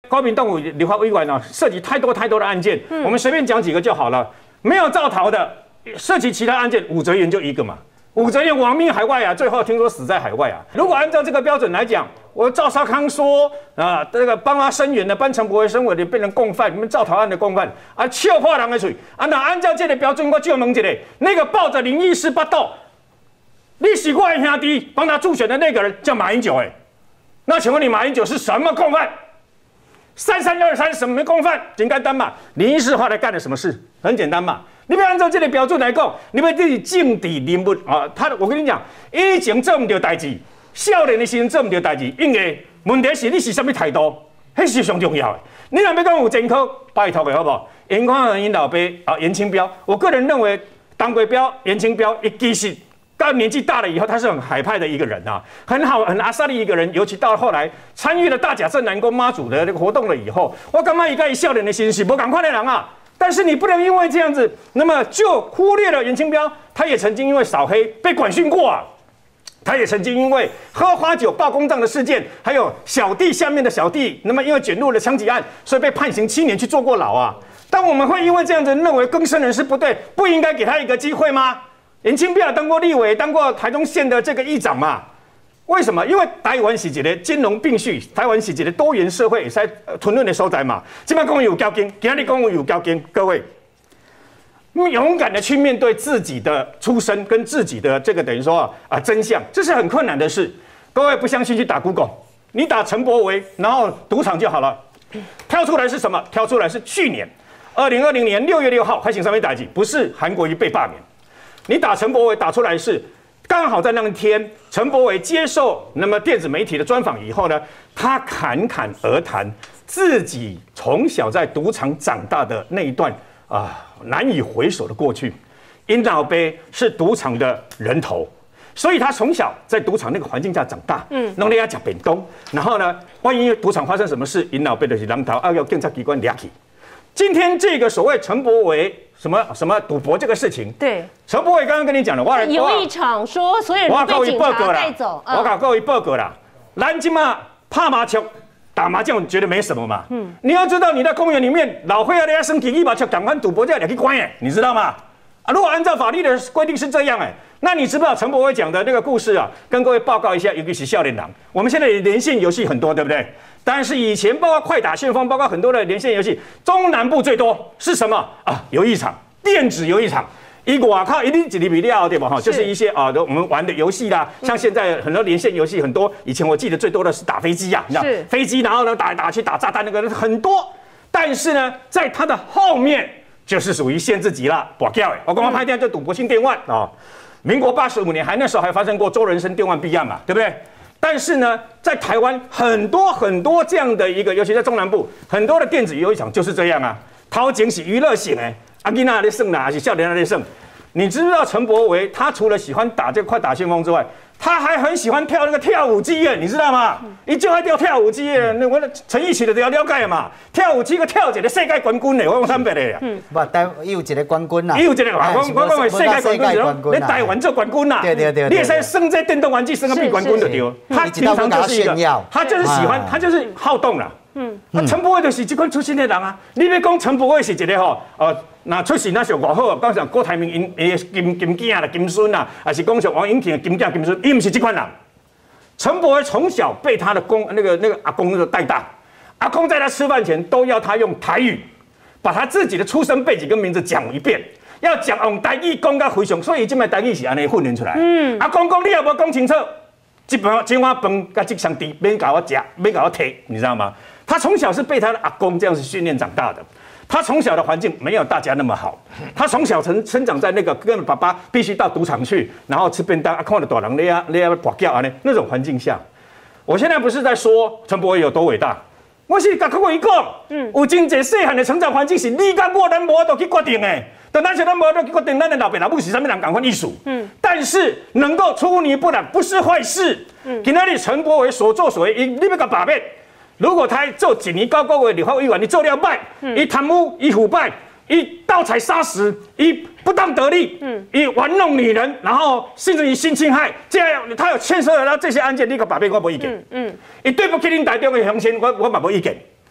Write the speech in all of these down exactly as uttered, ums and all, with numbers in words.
高屏动物立法委员呢，涉及太多太多的案件，嗯、我们随便讲几个就好了。没有造逃的，涉及其他案件，武则元就一个嘛。武则元亡命海外啊，最后听说死在海外啊。如果按照这个标准来讲，我赵少康说啊，这个帮他声援的，帮陈柏惟声援的变成共犯，你们造逃案的共犯啊，笑破人的嘴啊。那按照这个标准，我就问一下，那个抱着林义士巴斗，你是我的兄弟，帮他助选的那个人叫马英九哎。那请问你马英九是什么共犯？三三二三什么共犯？简单单嘛，林义士后来干了什么事？很简单嘛。你不要按照这个标准来讲，你们自己政治人物啊，他我跟你讲，以前做唔到代志，少年的时阵做唔到代志，因为问题是你是什么态度，那是上重要的。你若要讲有前科，拜托的好不好？严宽恒因老爸啊，严清标，我个人认为，当归标、严清标，一其实到年纪大了以后，他是很海派的一个人啊，很好、很阿萨利一个人。尤其到后来参与了大甲镇南宫妈祖的那个活动了以后，我感觉一个少年的心是不赶快的人啊。但是你不能因为这样子，那么就忽略了严清标，他也曾经因为扫黑被管训过啊，他也曾经因为喝花酒报公账的事件，还有小弟下面的小弟，那么因为卷入了枪击案，所以被判刑七年去坐过牢啊。但我们会因为这样子认为更生人是不对，不应该给他一个机会吗？严清标当过立委，当过台中县的这个议长嘛。为什么？因为台湾是一个兼容并蓄，台湾是一个多元社会，也是讨论的所在嘛。今麦讲有交警，今日讲有交警，各位勇敢的去面对自己的出身跟自己的这个等于说啊真相，这是很困难的事。各位不相信去打 Google， 你打陈柏惟，然后赌场就好了。跳出来是什么？跳出来是去年二零二零年六月六号，还请上面打击，不是韩国瑜被罢免。你打陈柏惟打出来是。刚好在那一天，陈柏惟接受那么电子媒体的专访以后呢，他侃侃而谈自己从小在赌场长大的那一段啊难以回首的过去。因老杯是赌场的人头，所以他从小在赌场那个环境下长大，嗯，弄得要讲本东，然后呢，万一赌场发生什么事，因老杯的是狼头，要要警察机关抓起。今天这个所谓陈柏惟什么什么赌博这个事情， 对， 陈柏惟刚刚跟你讲了，我有一场说所有人被警察带走， 我搞各位报告啦，咱今嘛怕麻将、打麻将觉得没什么嘛，嗯，你要知道你在公园里面老会要人家身体一把球，赶快赌博就要两去关哎，你知道吗？啊，如果按照法律的规定是这样哎，那你知不知道陈柏惟讲的那个故事啊？跟各位报告一下，尤其是少年郎，我们现在连线游戏很多，对不对？但是以前包括快打旋风，包括很多的连线游戏，中南部最多是什么啊？游艺场，电子游艺场。以我靠一定几厘米料对吧？哈，就是一些啊，我们玩的游戏啦，像现在很多连线游戏很多，以前我记得最多的是打飞机啊，你知道，飞机然后呢打来打去打炸弹那个很多，但是呢，在它的后面就是属于限制级了，保掉哎，我刚刚拍电就赌博性电玩啊，民国八十五年还那时候还发生过周人生电玩弊案嘛，对不对？但是呢，在台湾很多很多这样的一个，尤其在中南部，很多的电子游戏场就是这样啊，掏景是娱乐性哎，阿吉那在胜啦，还是笑脸在胜。你知不知道陈柏惟他除了喜欢打这个快打旋风之外，他还很喜欢跳那个跳舞机耶，你知道吗？你就爱跳跳舞机耶，那我陈奕迅的都要了解嘛。跳舞机个跳一个世界冠军的，我讲坦白的呀。嗯， 不，台伊有一个冠军啦。 伊有一个，我我讲世界冠军，你台湾做冠军啦。对对对。你也是升这电动玩具升个比冠军就对。他平常就是一个，他就是喜欢，他就是好动啦。嗯，啊，陈柏惟就是这款出身的人啊。你要讲陈柏惟是一个吼，呃，那出身那是偌好，讲像郭台铭因因金金囝啦、金孙啦，还是讲像王永庆的金囝、金孙，伊唔是这款人。陈柏惟从小被他的公那个那个阿公那个带大，阿公在他吃饭前都要他用台语，把他自己的出生背景跟名字讲一遍，要讲用台语讲到非常，所以这摆台语是安尼训练出来。嗯，阿公讲你也无讲清楚，这碗这碗饭甲这香猪免搞我夹，免搞我摕，你知道吗？他从小是被他的阿公这样子训练长大的，他从小的环境没有大家那么好，他从小成生长在那个跟爸爸必须到赌场去，然后吃便当，啊，看到大人咧啊咧啊跋筊啊呢那种环境下，我现在不是在说陈柏惟有多伟大，我是甲各位讲，嗯，有真侪细汉的成长环境是你甲我咱无法度去决定的，但咱是咱无法度去决定咱的老爸老母是啥物人共款意思，嗯，但是能够出泥不染不是坏事，嗯，今仔日陈柏惟所作所为，你要甲把面。如果他做一年高高的立法委员，你做了败，以贪污、以腐败、以盗采砂石、以不当得利、以玩弄女人，然后甚至于性侵害，这样他有牵涉到这些案件，你个把柄我无意见。嗯嗯，伊对不起恁台中的乡亲，我我嘛无意见。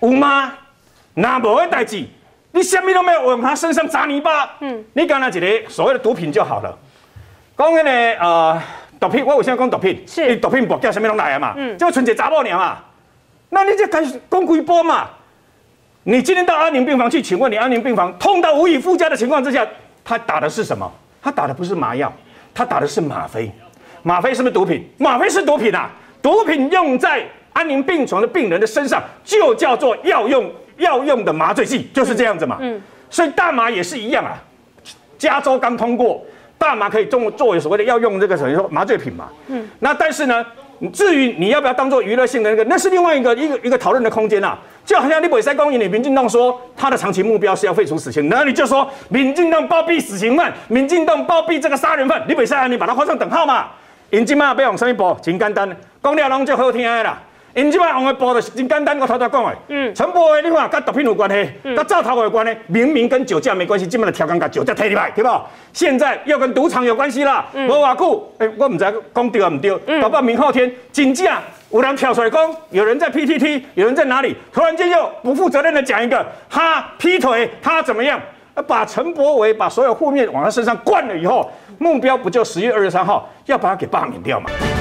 有吗？那无的代志，你什么都没有往他身上砸泥巴。嗯，你干那一个所谓的毒品就好了。讲那个呃毒品，我为什么讲毒品？ 是， 你毒品部叫什么拢来啊嘛？嗯，就纯洁查某娘嘛。那你就开始讲几波嘛？你今天到安宁病房去，请问你安宁病房痛到无以复加的情况之下，他打的是什么？他打的不是麻药，他打的是吗啡。吗啡是不是毒品？吗啡是毒品啊！毒品用在安宁病床的病人的身上，就叫做药用药用的麻醉剂，就是这样子嘛。嗯，所以大麻也是一样啊。加州刚通过，大麻可以作作为所谓的药用这个等于说麻醉品嘛。嗯，那但是呢？至于你要不要当做娱乐性的那个，那是另外一个一个一个讨论的空间啊。就好像你北塞公营，你民进党说他的长期目标是要废除死刑，那你就说民进党包庇死刑犯，民进党包庇这个杀人犯，你北塞你把它画上等号嘛？因即马要用什么步？真简单，讲了拢就好听的啦。因即马用的步就是真简单，我头头讲的。嗯，陈柏惟你看跟毒品有关系，跟造逃有关系，明明跟酒驾没关系，今麦就调侃把酒驾推入来，对不？现在又跟赌场有关系啦。无偌久，哎，我唔知讲对啊唔对，搞不好明后天真正有人跳出来讲，有人在 P T T， 有人在哪里，突然间又不负责任的讲一个他劈腿，他怎么样？把陈柏惟把所有负面往他身上灌了以后，目标不就十月二十三号要把他给罢免掉嘛？